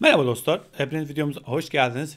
Merhaba dostlar, hepiniz videomuza hoş geldiniz.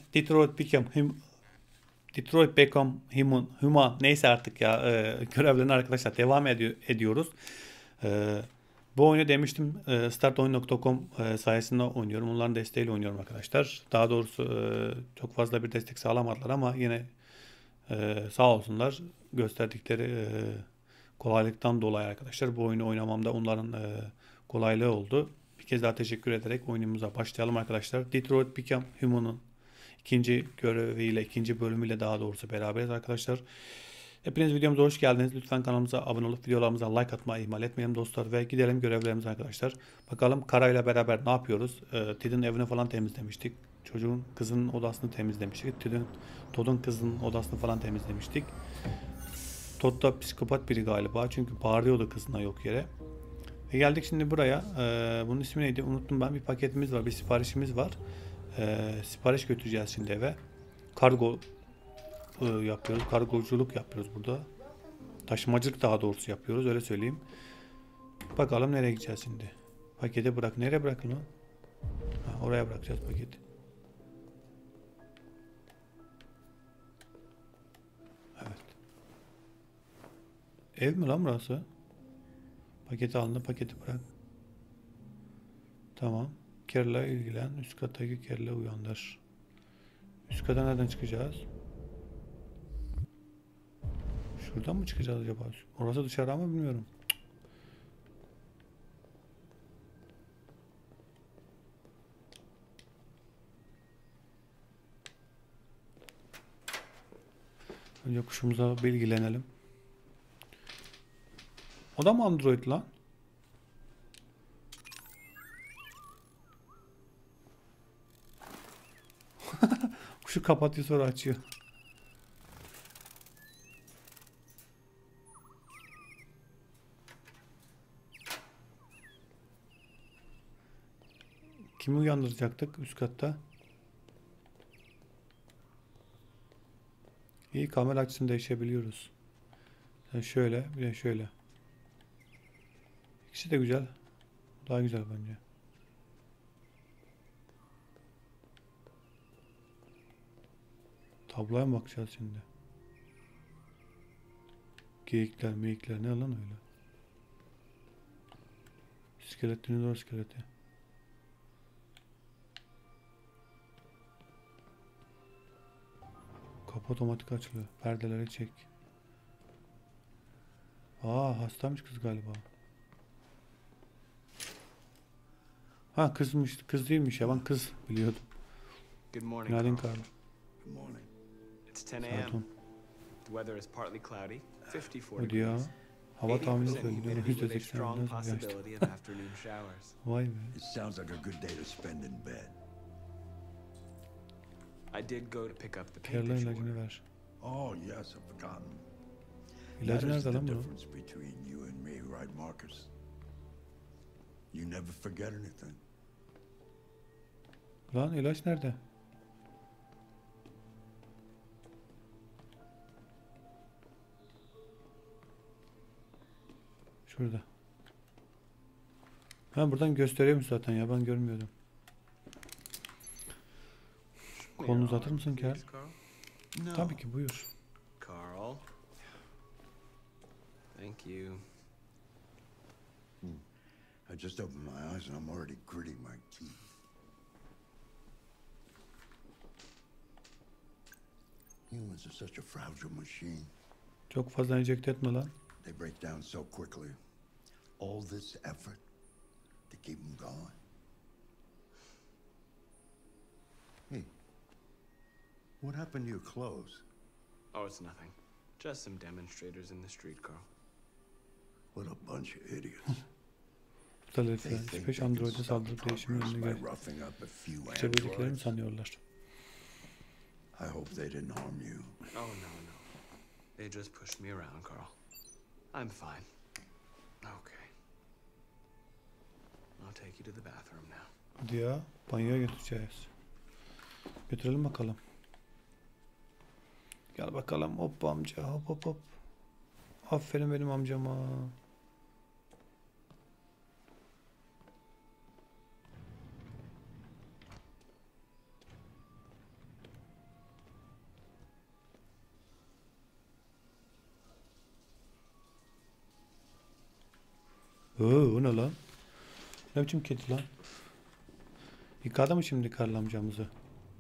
Detroit Become Human neyse artık ya görevlerini arkadaşlar devam ediyoruz. E, Bu oyunu demiştim startoyun.com sayesinde oynuyorum. Onların desteğiyle oynuyorum arkadaşlar. Daha doğrusu çok fazla bir destek sağlamadılar ama yine sağ olsunlar gösterdikleri kolaylıktan dolayı arkadaşlar bu oyunu oynamamda onların kolaylığı oldu. Bir kez daha teşekkür ederek oyunumuza başlayalım arkadaşlar. Detroit Become Human'ın ikinci göreviyle, ikinci bölümüyle daha doğrusu beraberiz arkadaşlar. Hepiniz videomuza hoş geldiniz. Lütfen kanalımıza abone olup videolarımıza like atmayı ihmal etmeyelim dostlar ve gidelim görevlerimize arkadaşlar. Bakalım Kara ile beraber ne yapıyoruz? Ted'in evini falan temizlemiştik. Çocuğun kızının odasını temizlemiştik. Todd'un kızının odasını falan temizlemiştik. Todd da psikopat biri galiba. Çünkü bağırıyordu kızına yok yere. Ve geldik şimdi buraya. Bunun ismi neydi? Unuttum ben. Bir paketimiz var. Bir siparişimiz var. Sipariş götüreceğiz şimdi eve. Kargo yapıyoruz. Kargoculuk yapıyoruz burada. Taşımacılık daha doğrusu yapıyoruz. Öyle söyleyeyim. Bakalım nereye gideceğiz şimdi. Paketi bırak. Nereye bırakın o? Ha, oraya bırakacağız paketi. Evet. Ev mi lan burası? Paketi alın, paketi bırak. Tamam. Kerla ilgilen. Üst kattaki Kerla uyandır. Üst kata nereden çıkacağız? Şuradan mı çıkacağız acaba? Orası dışarı ama bilmiyorum. Önce kuşumuza bilgilenelim. O da mı Android lan? Kuşu kapatıyor sonra açıyor. Kimi uyandıracaktık üst katta? İyi, kamera açısını değişebiliyoruz. Yani şöyle bir de şöyle. İkisi de güzel. Daha güzel bence. Tabloya mı bakacağız şimdi? Geyikler, meyikler ne lan öyle? İskelet, dinozor iskeleti. Kapı otomatik açılıyor. Perdeleri çek. Aa, hastaymış kız galiba. Ha, kızmış. Kız değilmiş ya. Ben kız biliyordum. Good morning, Günaydın Carl. Karl. Good morning. It's 10 Saat a.m. 10. The weather is partly cloudy, 54 O diyor. degrees. Hava tahmini 80% söylüyor. humidity with a %80 strong nasıl geçti? possibility of afternoon showers. Vay be. It sounds like a good day to spend in bed. I did go to pick up the Kerla paintbrush ilacını order. ver. Oh, yes, I've forgotten. İlacı That is nerede the lan bu? difference between you and me, right, Marcus? You never forget anything. Lan ilaç nerede? Şurada. Ha, buradan gösteriyormuş zaten ya, ben görmüyordum. Kolunu uzatır mısın Kerl? Please, Carl. No. Tabii ki, buyur. Carl. Thank you. I just opened my eyes and I'm already gritting my teeth. Humans are such a fragile machine. Çok fazla enjekte etme lan. They break down so quickly. All this effort to keep them going. Hey, what happened to your clothes? Oh, it's nothing. Just some demonstrators in the street, Carl. What a bunch of idiots. Tutal They think they F5 can Android'e stop saldırıp değişimin progress önüne by gel. roughing up a few Geçebildiklerini mi androids. sanıyorlar? I hope they didn't harm you. Oh, no. They just pushed me around, Carl. I'm fine. Okay. I'll take you to the bathroom now. Hadi ya, banyoya götüreceğiz. Götürelim bakalım. Gel bakalım, hop amca, hop hop hop. Aferin benim amcama. O ne lan? Ne biçim kedi lan? Yıkadı mı şimdi Karl amcamızı?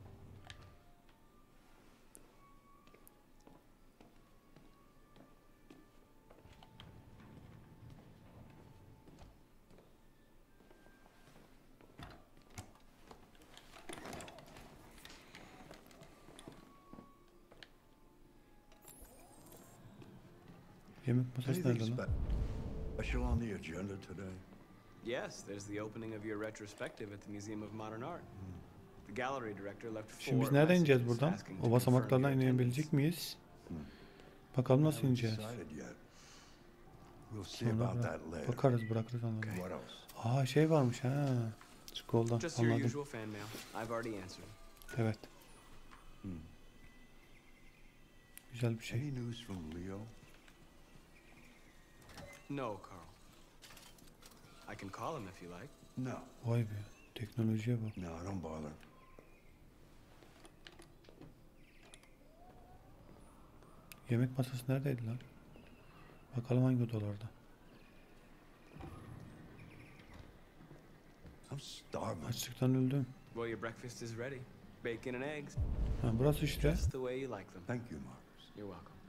Yemek masası Anything nerede lan? special on the agenda today? Yes, there's the opening of your retrospective at the Museum of Modern Art. The gallery director left Şimdi biz 4 nereden ineceğiz messages buradan? asking O to confirm basamaklardan your inebilecek attendance. miyiz? Bakalım nasıl Haven't ineceğiz? decided yet. We'll see Sonra about that later. bakarız, bırakırız onları. What else? Aa şey varmış ha. Scroll'da Just your anladım. usual fan mail. I've already answered. Evet. Güzel bir şey. Any news from Leo? No, Carl. I can call him if you like. No. Vay be. Teknolojiye bak. No, don't bother. Yemek masası neredeydi lan? Bakalım hangi odalarda. I'm starving. Açlıktan öldüm. Well, your breakfast is ready. Bacon and eggs. Ha, burası işte. Just the way you like them. Thank you, Marcus. You're welcome.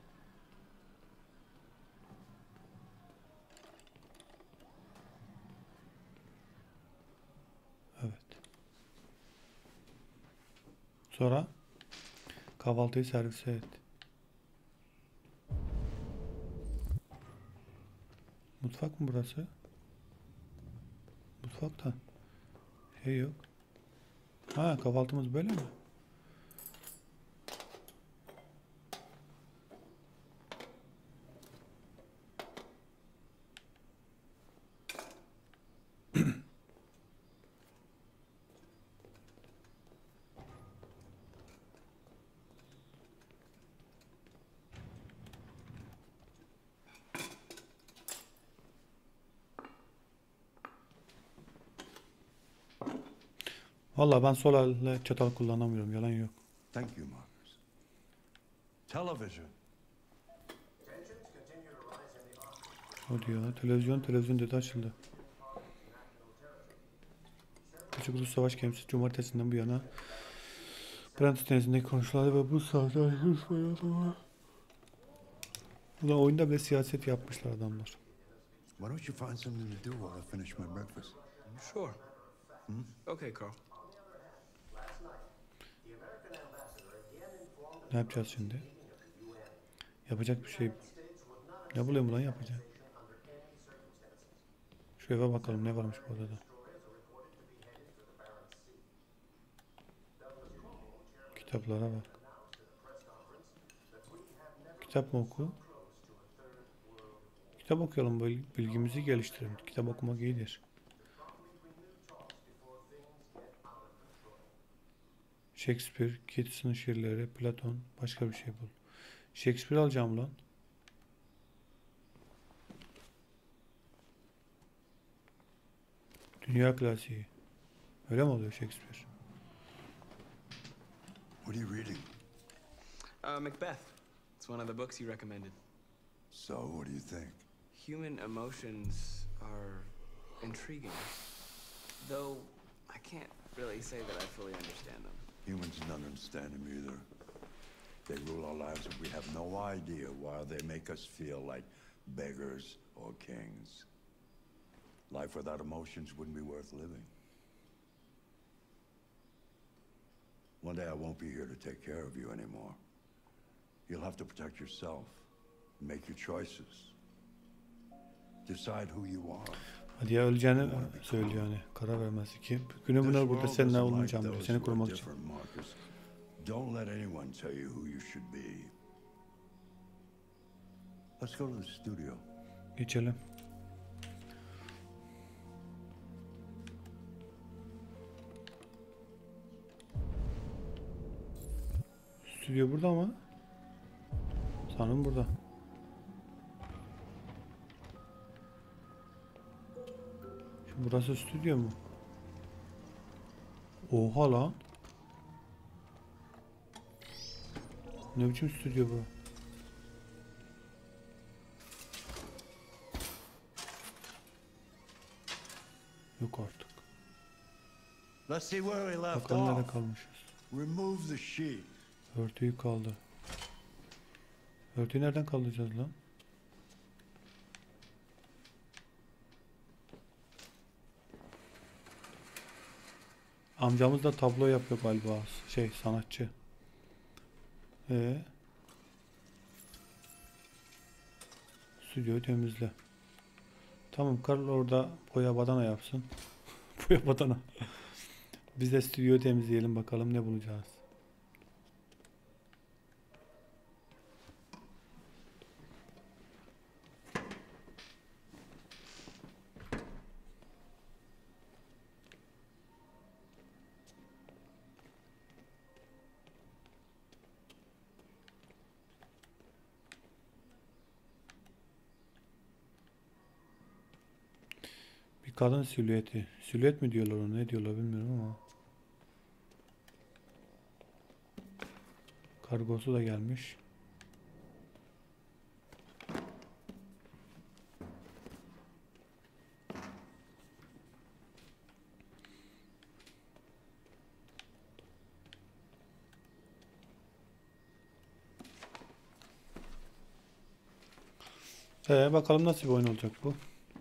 Evet. Sonra kahvaltıyı servis et. Mutfak mı burası? Mutfakta şey yok. Ha, kahvaltımız böyle mi? Vallahi ben sol elle çatal kullanamıyorum. Yalan yok. Thank you, Marcus. Television. O diyor. Televizyon dedi açıldı. Küçük Ulus Savaş Gemisi Cumartesinden bu yana Brent Denizi'ndeki konuşulardı ve bu saatte ayrılmaya sonra. Ulan oyunda bile siyaset yapmışlar adamlar. Why don't you find something to do while I finish my breakfast? Sure. Okay, Carl. Ne yapacağız şimdi? Yapacak bir şey. Ne bulayım lan yapacak? Şu eve bakalım ne varmış bu odada. Kitaplara bak. Kitap mı oku? Kitap okuyalım, bilgimizi geliştirelim. Kitap okumak iyidir. Shakespeare, Keats'ın şiirleri, Platon, başka bir şey bul. Shakespeare alacağım lan. Dünya klasiği. Öyle mi oluyor Shakespeare? What are you reading? Macbeth. It's one of the books you recommended. So, what do you think? Human emotions are intriguing. Though I can't really say that I fully understand them. Humans don't understand them either. They rule our lives and we have no idea why they make us feel like beggars or kings. Life without emotions wouldn't be worth living. One day I won't be here to take care of you anymore. You'll have to protect yourself, make your choices. Decide who you are. Hadi ya öleceğini söylüyor hani. Karar vermesi ki. Günü bunlar burada seninle olmayacağım diyor. Seni korumak için. Don't let anyone tell you who you should be. Let's go to the studio. Geçelim. Stüdyo burada mı? Sanırım burada. Şimdi burası stüdyo mu? Oha lan. Ne biçim stüdyo bu? Yok artık. Let's see where we left Bakalım nerede off. kalmışız. Remove the sheet. Örtüyü kaldı. Örtüyü nereden kaldıracağız lan? Amcamız da tablo yapıyor galiba. Sanatçı. Stüdyoyu temizle. Tamam, Karl orada boya badana yapsın. Boya badana. Biz de stüdyoyu temizleyelim, bakalım ne bulacağız. Bir kadın silüeti. Silüet mi diyorlar ona, ne diyorlar bilmiyorum ama. Kargosu da gelmiş. Bakalım nasıl bir oyun olacak bu.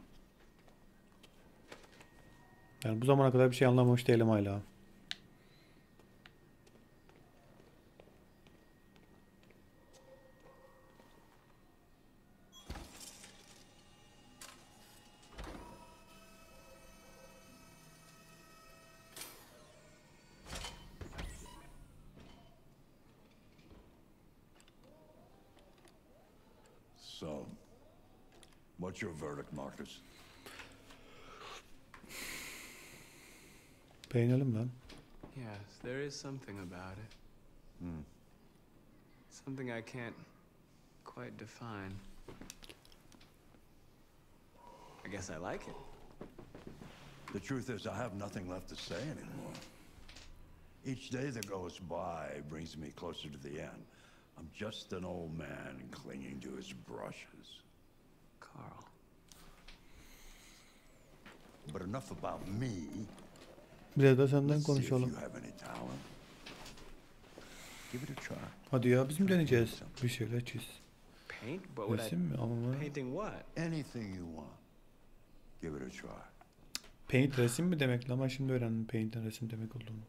Yani bu zamana kadar bir şey anlamamış değilim hala. So, what's your verdict, Marcus? Beğenelim lan. Yes, there is something about it. Something I can't quite define. I guess I like it. The truth is, I have nothing left to say anymore. Each day that goes by brings me closer to the end. I'm just an old man clinging to his brushes. Carl. But enough about me. Biraz da senden Let's see if konuşalım. you have any talent. Give it a try. Hadi ya, biz mi deneyeceğiz? Bir şeyler çiz. Paint? What would I... Resim mi? Ama Painting what? Anything you want. Give it a try. paint resim mi demek? Ama şimdi öğrendim paint'in resim demek olduğunu.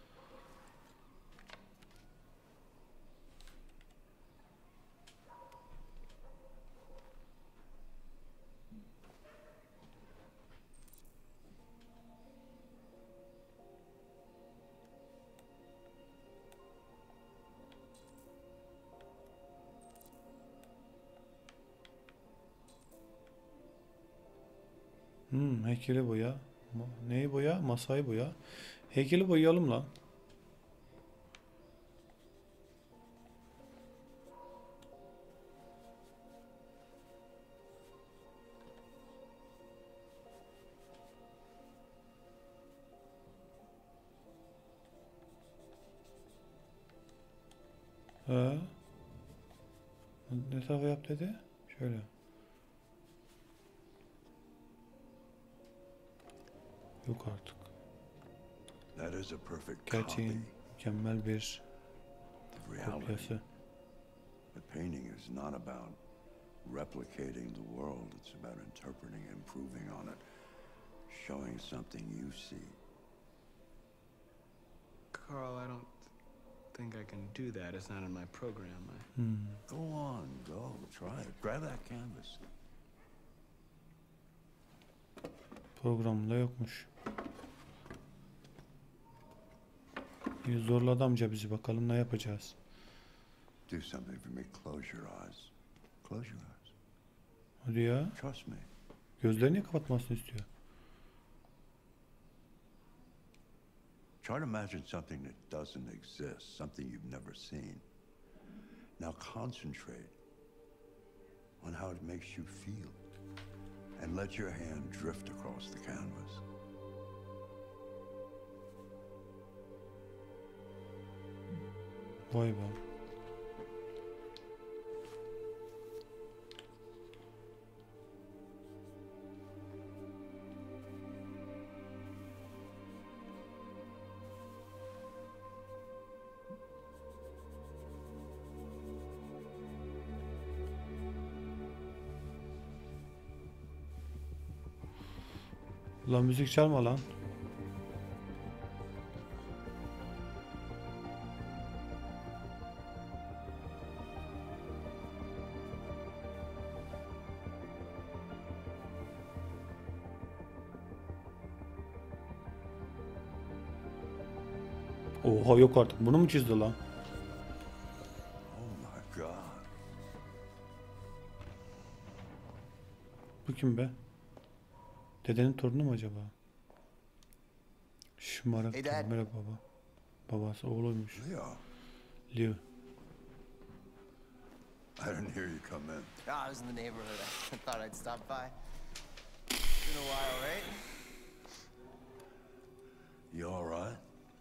Heykeli boya. Neyi boya? Masayı boya. Heykeli boyayalım lan. Ne tarafa yap dedi? Şöyle. Yok artık. That is a perfect copy Gerçeğin mükemmel bir of reality. kopyası. But painting is not about replicating the world. It's about interpreting, improving on it, showing something you see. Carl, I don't think I can do that. It's not in my program. Go on, go, try it. Grab that canvas. Programında yokmuş. İyi, zorladı amca bizi. Bakalım ne yapacağız. Do something for me. Close your eyes. Close your eyes. Hadi ya. Trust me. Gözlerini kapatmasını istiyor. Try to imagine something that doesn't exist, something you've never seen. Now concentrate on how it makes you feel, and let your hand drift across the canvas. Vay be. Ulan müzik çalma lan. Oha yok artık. Bunu mu çizdi lan? Oh my God. Bu kim be? Dedenin torunu mu acaba? Şımarık. Hey, Dad. Merhaba baba. Babası oğluymuş. Leo, Leo. I didn't hear you come in. Ah, I was in the neighborhood. I thought I'd stop by. Been a while, right? You all right?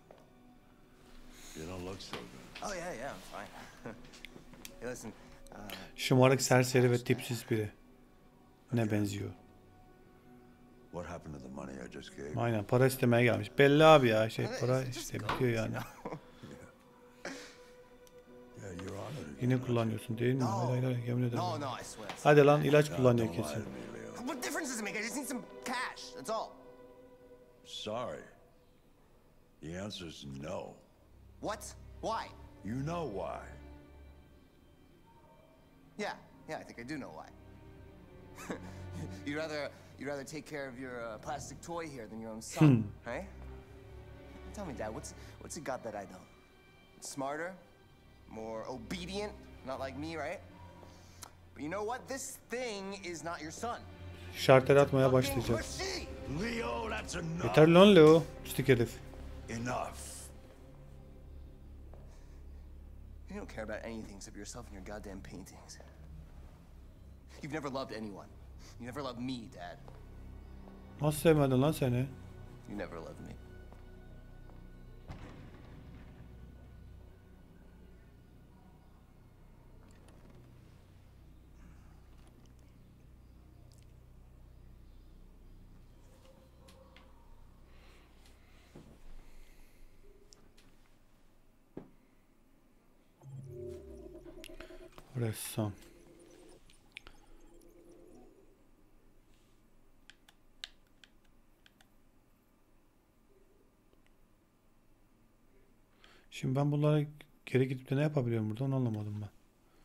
You don't look so good. Oh yeah, I'm fine. Hey, listen. Şımarık, serseri ve tipsiz biri. Ne benziyor? What happened to the money I just gave? Aynen para istemeye gelmiş. Belli abi ya para It's just işte goats, bitiyor yani. you know? Yeah, you're on it. Yine kullanıyorsun değil mi? No. Hayır yemin ederim. No, I swear. Hadi lan ilaç God, kullanıyor don't lie kesin. to me, Leo. What difference does it make? I just need some cash. That's all. Sorry. The answer's no. What? Why? You know why. Yeah, I think I do know why. you'd rather take care of your plastic toy here than your own son, right? Tell me, Dad, what's he got that I don't? Smarter, more obedient, not like me, right? But you know what? This thing is not your son. Şartları atmaya Fucking başlayacak. pushy. Leo, that's enough. Yeter lan Leo. Pislik herif. Enough. You don't care about anything except yourself and your goddamn paintings. You've never loved anyone. You never loved me, Dad. Nasıl sevmedin lan seni? You never loved me. Ressam. Şimdi ben bunlara geri gidip de ne yapabiliyorum burada onu anlamadım ben.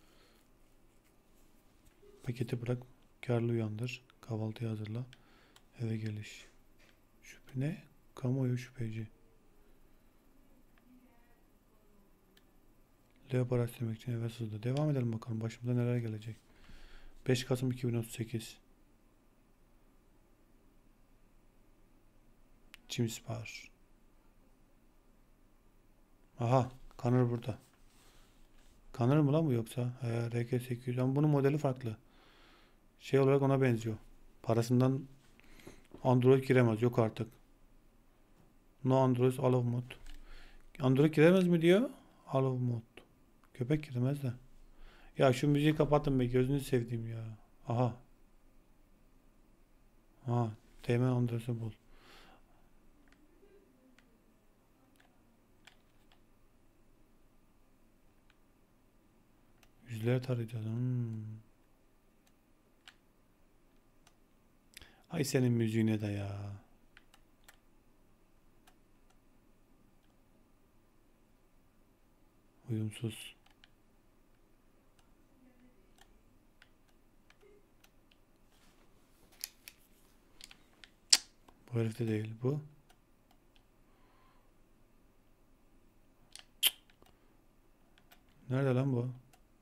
Paketi bırak, karlı uyandır, kahvaltıyı hazırla, eve geliş. Şüphe ne? Kamuoyu şüpheci. Leo para istemek için eve sızdı. Devam edelim bakalım başımıza neler gelecek. 5 Kasım 2038. James Barr. Aha, Connor burada. Connor mı lan bu yoksa? RK800 ama bunun modeli farklı. Şey olarak ona benziyor. Parasından Android giremez. Yok artık. No Android out of mode. Android giremez mi diyor? Out of mode. Köpek giremez de. Ya şu müziği kapatın be. Gözünü sevdiğim ya. Aha. Aha. Teğmen Android'i bul. Yüzleri tarayacağız. Ay senin müziğine de ya. Uyumsuz. Bu herif de değil bu. Nerede lan bu?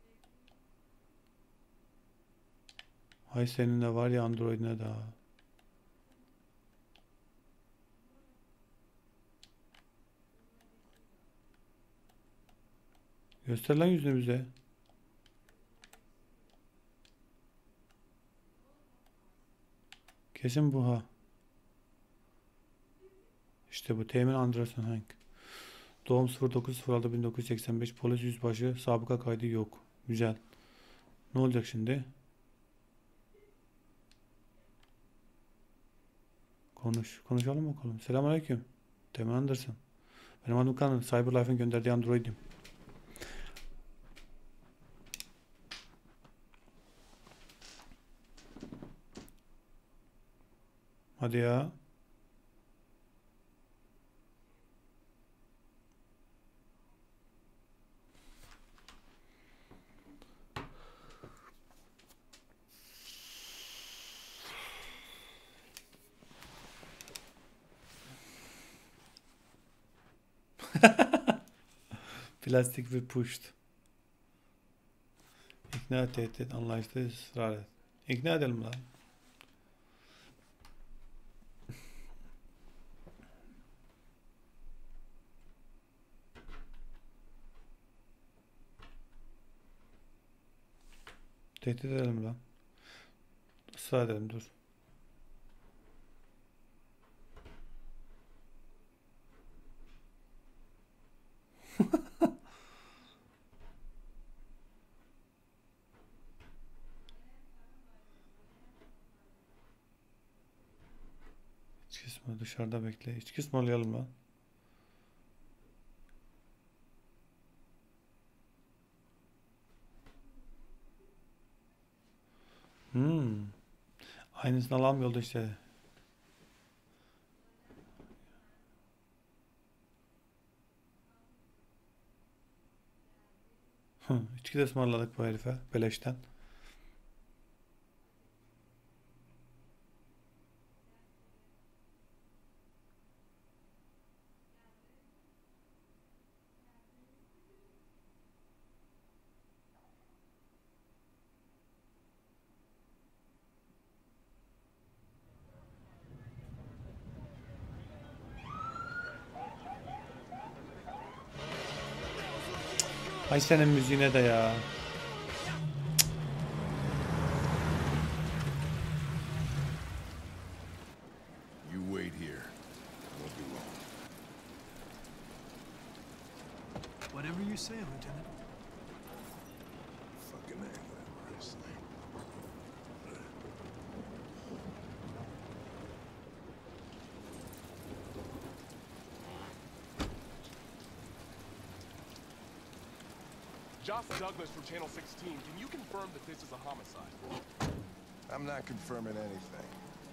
Ay senin de var ya Android'ine daha. Göster lan yüzünü bize. Kesin bu ha. İşte bu Teğmen Anderson Hank. Doğum 09.06.1985. Polis yüzbaşı. Sabıka kaydı yok. Güzel. Ne olacak şimdi? Konuşalım bakalım. Selamünaleyküm. Teğmen Anderson. Benim adım Kaan. Cyberlife'ın gönderdiği Android'im. Hadi ya. Plastik bir pushed. İkna tehdit anlayışlı ısrar et. İkna edelim lan. Tehdit edelim lan. Israr edelim dur. İçki ısmarla dışarıda bekle. İçki ısmarlayalım lan. Aynısını alamıyordu işte. İçki de ısmarladık bu herife. Beleşten. Ay senin müziğine de ya. You wait here. Won't be long. Whatever you say, Lieutenant. Fucking A, whatever I say. Josh Douglas from Channel 16. Can you confirm that this is a homicide? I'm not confirming anything.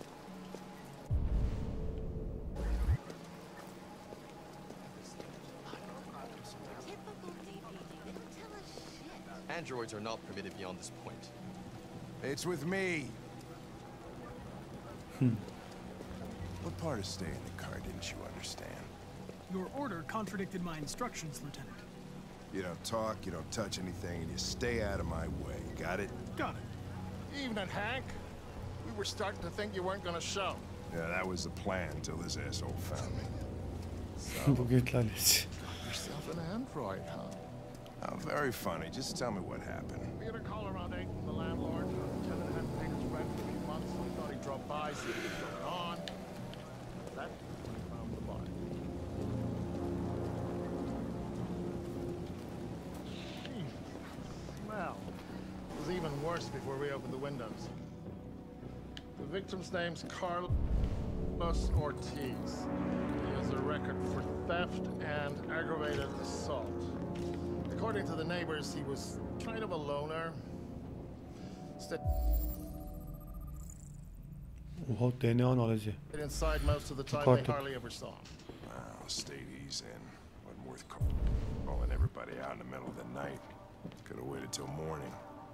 Typical DPD. They don't tell us shit. Androids are not permitted beyond this point. It's with me. What part of staying in the car didn't you understand? Your order contradicted my instructions, Lieutenant. You don't talk, you don't touch anything, and you stay out of my way. Got it? Got it. Evening, Hank. We were starting to think you weren't gonna show. Yeah, that was the plan until this asshole found me. Bugün lanet. Yourself an android, huh? Oh, very funny. Just tell me what happened. We had a call around 8 from the landlord. The tenant hadn't paid his rent for a few months, so we thought he'd drop by, see what was going on. That's when we found the body. Smell. It was even worse before we opened the windows. The victim's name's Carlos Ortiz. He has a record for theft and aggravated assault. According to the neighbors, he was kind of a loner. Stayed Oha DNA analizi. inside most of the time, Carter. they hardly ever saw him. Well, state he's in. Wasn't worth calling everybody out in the middle of the night. Could have waited till morning.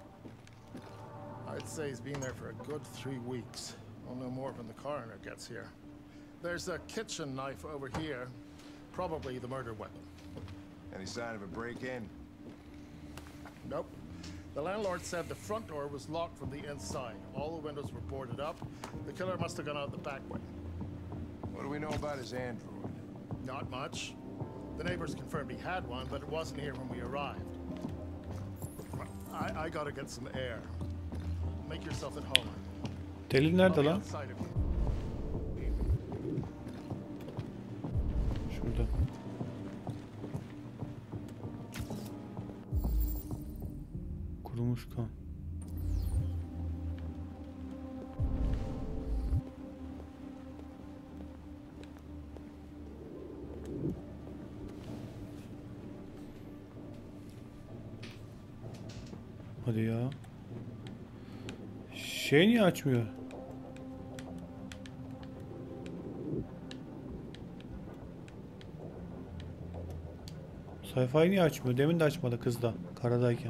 I'd say he's been there for a good 3 weeks. We'll know more when the coroner gets here. There's a kitchen knife over here, probably the murder weapon. Any sign of a break-in? Nope. The landlord said the front door was locked from the inside. All the windows were boarded up. The killer must have gone out the back way. What do we know about his android? Not much. The neighbors confirmed he had one, but it wasn't here when we arrived. I gotta get some air. Make yourself at home. Delil I'll nerede be lan? outside of you. Şurada. Kurumuş kan. Hadi ya. Şey niye açmıyor? Sayfayı niye açmıyor? Demin de açmadı kız da karadayken.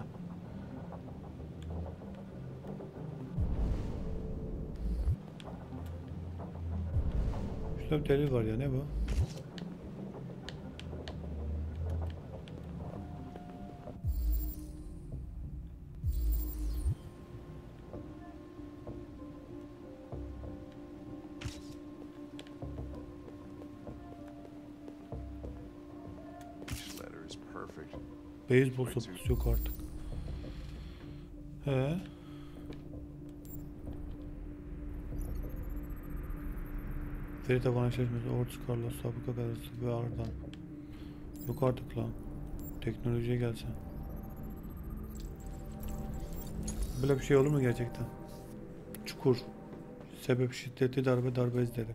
Şurada bir delil var ya, ne bu? perfect. Beyzbol sopası yok artık. Veri tabanı eşleşmesi, Ortiz Carlos, Sabıka Gazetesi ve Ardan. Yok artık lan. Teknolojiye gelsen. Böyle bir şey olur mu gerçekten? Çukur. Sebep şiddetli darbe izleri.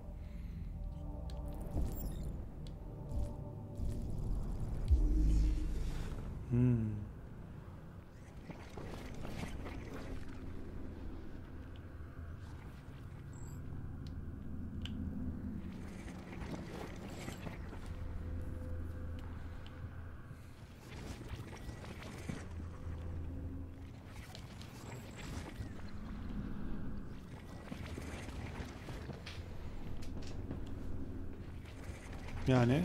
Yani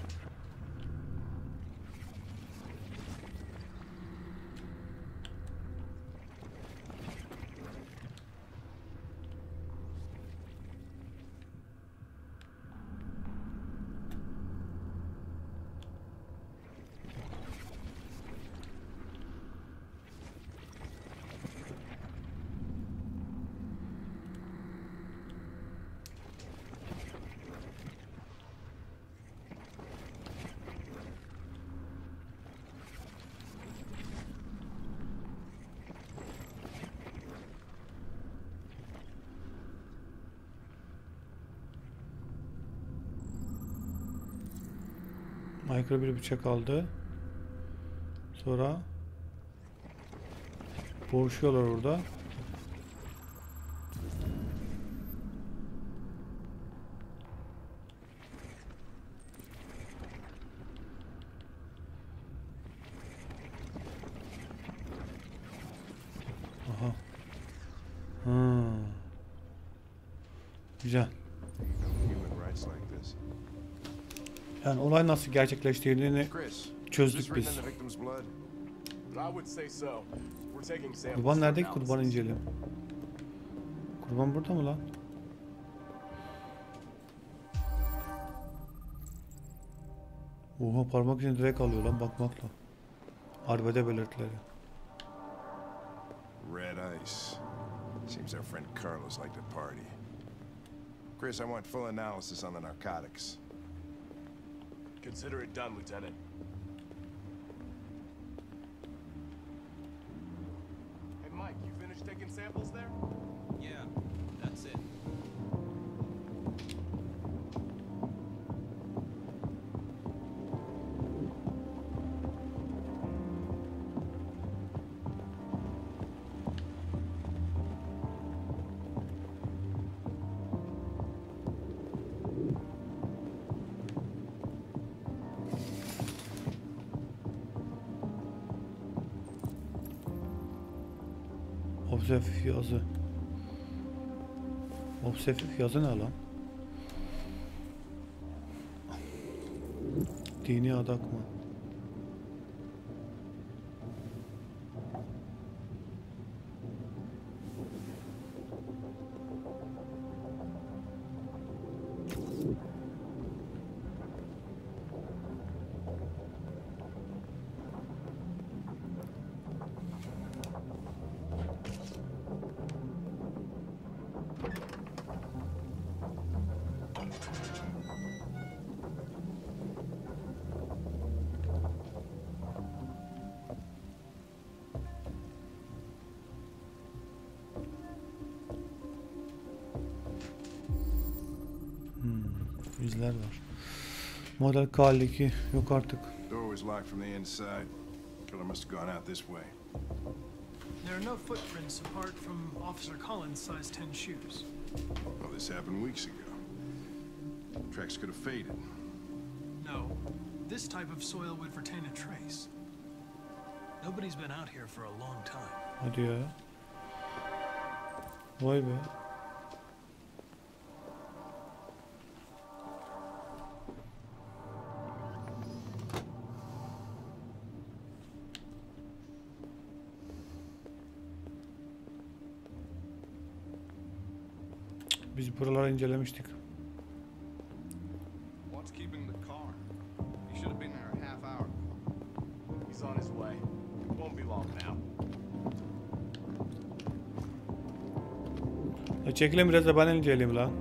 Michael bir bıçak aldı. Sonra boğuşuyorlar orada. Aha. Güzel. Yani olay nasıl gerçekleştiğini çözdük biz. Kurban nerede ki? Kurban inceleyelim. Kurban burada mı lan? Oha, parmak için direkt alıyor lan bakmakla. Arbede belirtileri. Red ice. Seems our friend Carlos liked to party. Chris, I want full analysis on the narcotics. Consider it done, Lieutenant. Hey, Mike, you finished taking samples there? Yeah, that's it. Obsesif yazı. Obsesif yazı ne lan? Dini adak mı? İzler var. Model K52 yok artık. Door was locked from the inside. Killer must have gone out this way. There are no footprints apart from Officer Collins' size 10 shoes. Well, this happened weeks ago. Tracks could have faded. No, this type of soil would retain a trace. Nobody's been out here for a long time. Hadi ya. Vay be. Biz buraları incelemiştik. What's keeping the car? He should have been there a half hour ago. He's on his way. Won't be long now. Çekelim biraz da ben inceleyeyim lan.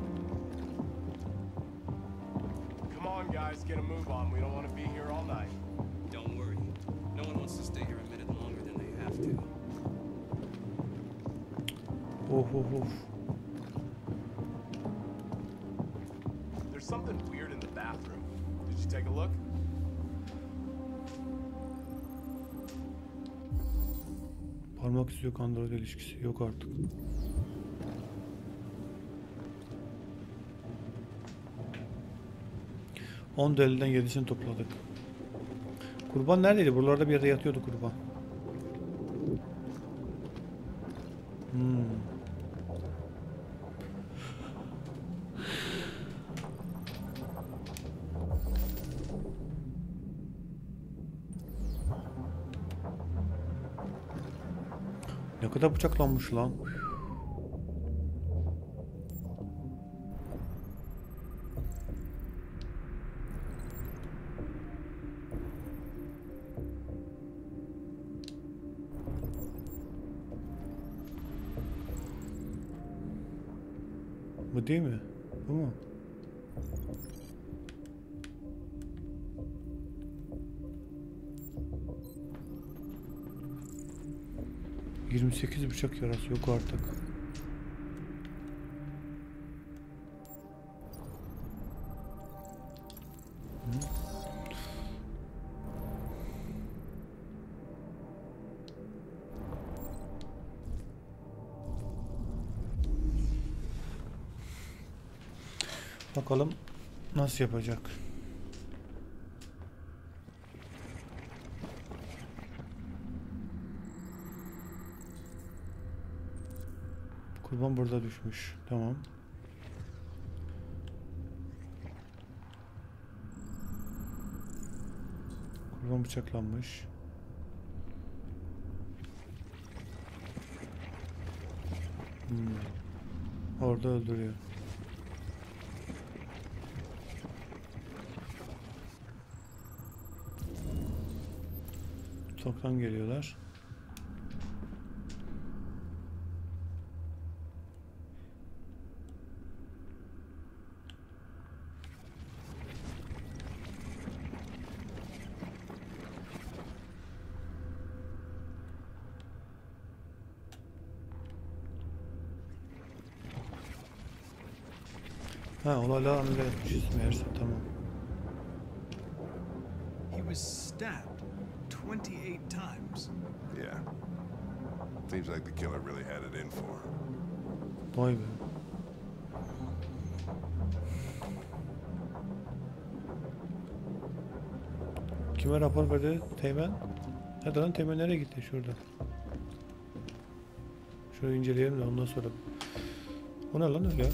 Come on, guys, get a move on. We don't want to be here all night. Don't worry. No one wants to stay here a minute longer than they have to. Of. There's something weird in the bathroom. Did you take a look? Parmak izi yok, Android ilişkisi yok artık. On delilden 7'sini topladık. Kurban neredeydi? Buralarda bir yerde yatıyordu kurban. Ne kadar bıçaklanmış lan. Bu değil mi? Bu mu? ...28 bıçak yarası yok artık. Bakalım nasıl yapacak. Kurban burada düşmüş. Tamam. Kurban bıçaklanmış. Orada öldürüyor. Toktan geliyorlar. Ha, olaylar anında yapmışız meğerse, tamam. He was stabbed 28 times. Yeah. Seems like the killer really had it in for him. Vay be. Kime rapor verdi? Teğmen? Hadi lan, Teğmen nereye gitti? Şurada. Şöyle inceleyelim de ondan sonra. O ne lan öyle?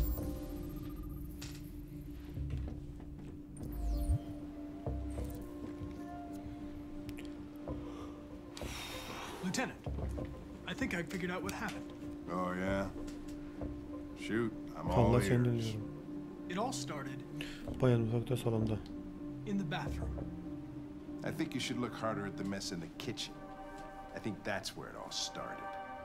Lieutenant, I think I figured out what happened. Oh, yeah? Shoot, I'm all Allah seni ears. dinliyorum. It all started Bayan mutfakta, salonda. in the bathroom. I think you should look harder at the mess in the kitchen. I think that's where it all started.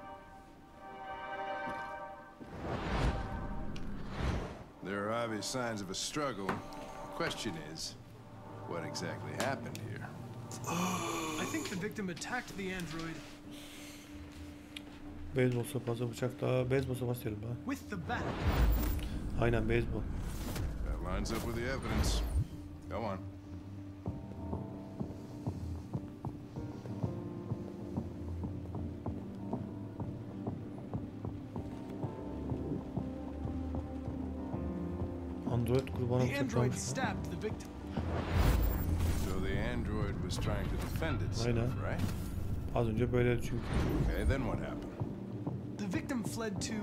There are obvious signs of a struggle. Question is, what exactly happened here? I think the victim attacked the android Beyzbol sopası, bıçakla. Beyzbol sopası diyelim ben. with the bat. Aynen, beyzbol. That lines up with the evidence. Go on. Android kurbanı The android bıçaklamış. stabbed the victim. So the android was trying to defend itself, Aynen. right? Az önce böyleydi çünkü. Okay, then what happened? The victim fled to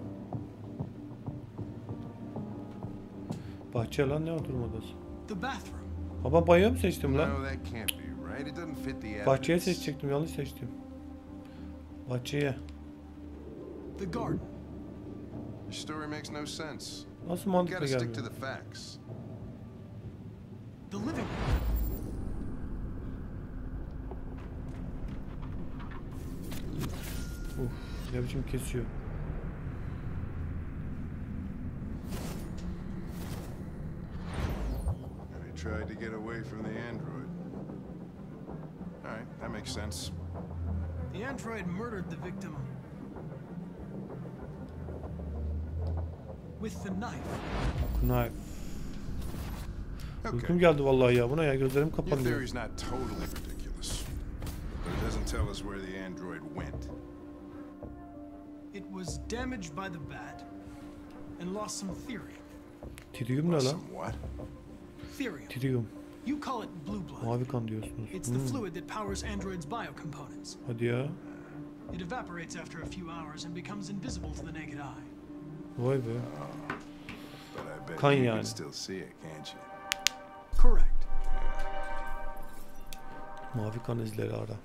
Bahçe lan, ne oturma odası? the bathroom. Baba, banyo mu seçtim lan? No, that can't be right. It doesn't fit the Bahçeye evidence. seçecektim, yanlış seçtim. Bahçeye. The garden. Your story makes no sense. Nasıl You mantıklı gotta stick to gelmiyor? the facts. The living room. Ne biçim kesiyor. And he tried to get away from the android. All right, that makes sense. The android murdered the victim with the knife. Knife. Okay. Uykum geldi vallahi ya. Buna ya gözlerim Your kapanıyor. theory's not totally ridiculous, but it doesn't tell us where the android went. It was damaged by the bat and lost some therium. Tritium ne lan? Some what? Therium. Tritium. You call it blue blood. Mavi kan diyorsunuz. It's the fluid that powers androids' biocomponents. Hadi ya. It evaporates after a few hours and becomes invisible to the naked eye. Vay be. But I bet Kan you yani. can still see it, can't you? Correct. Mavi kan izleri ara.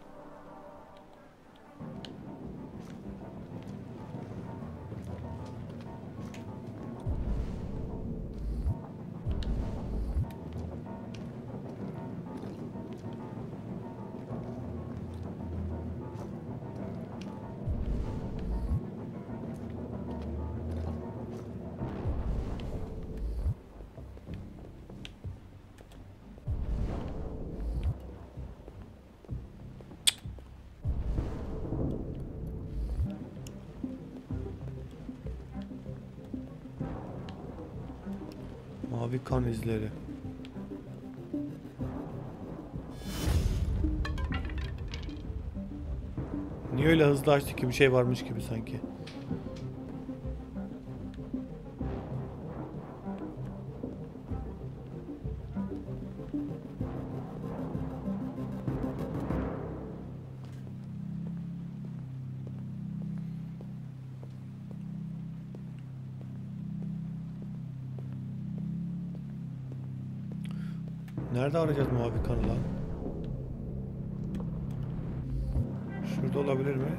Mavi kan izleri. Niye öyle hızlı açtı ki bir şey varmış gibi sanki. Nerede arayacağız mavi kanı lan? Şurada olabilir mi?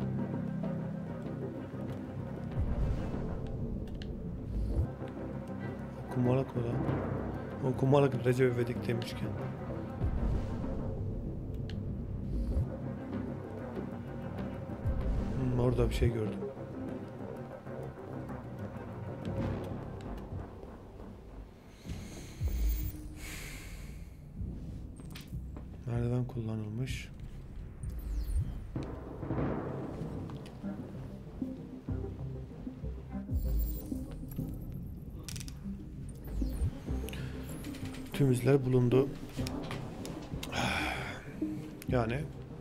Kumalak mı lan? O kumalak Recep İvedik demişken. Orada bir şey gördüm. Merdiven kullanılmış. Tüm izler bulundu. Yani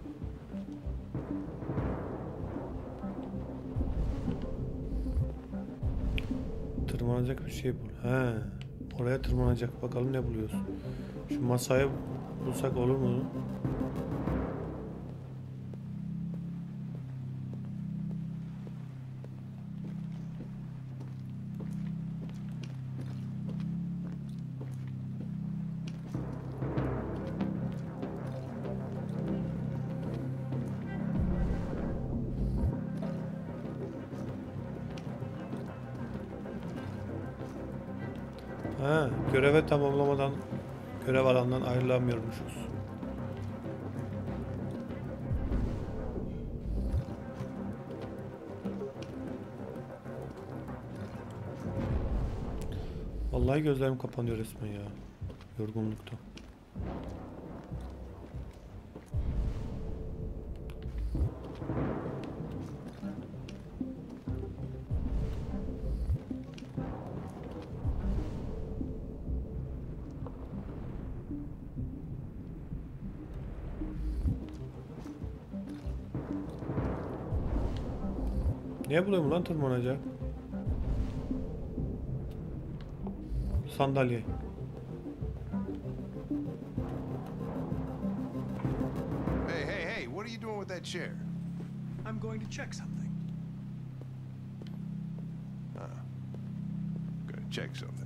tırmanacak bir şey bul. He, oraya tırmanacak. Bakalım ne buluyoruz. Şu masayı bulsak olur mu? Ha, göreve tamamlamadan görev alanından ayrılamıyormuşuz. Vallahi gözlerim kapanıyor resmen ya. Yorgunlukta. Niye bulayım lan tırmanacak? Sandalye. Hey, hey, hey, what are you doing with that chair? I'm going to check something. Gonna check something.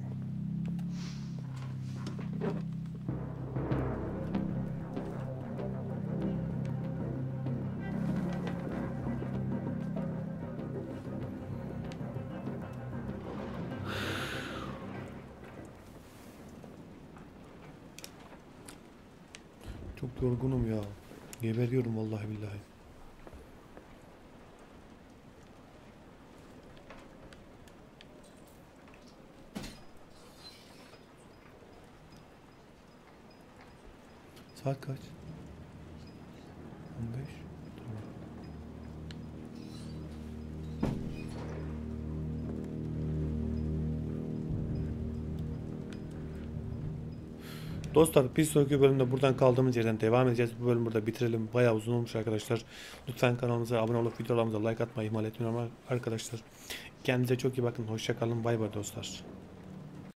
Çok yorgunum ya. Geberiyorum vallahi billahi. Saat kaç? 15. Tamam. Dostlar bir sonraki bölümde buradan kaldığımız yerden devam edeceğiz. Bu bölümü burada bitirelim. Bayağı uzun olmuş arkadaşlar. Lütfen kanalımıza abone olup videolarımıza like atmayı ihmal etmeyin arkadaşlar. Kendinize çok iyi bakın. Hoşça kalın. Bay bay dostlar.